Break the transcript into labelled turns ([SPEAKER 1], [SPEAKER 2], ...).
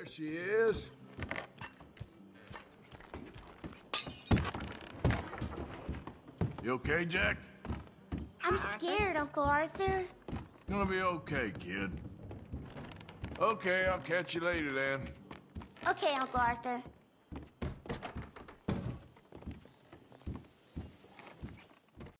[SPEAKER 1] she is. You okay, Jack?
[SPEAKER 2] I'm scared, Uncle Arthur.
[SPEAKER 1] Gonna be okay, kid. Okay, I'll catch you later then.
[SPEAKER 2] Okay, Uncle Arthur.